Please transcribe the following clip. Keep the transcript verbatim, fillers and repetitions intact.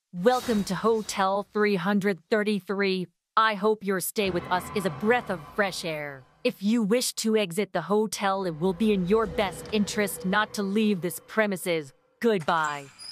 Welcome to Hotel three thirty-three. I hope your stay with us is a breath of fresh air. If you wish to exit the hotel, it will be in your best interest not to leave this premises. Goodbye.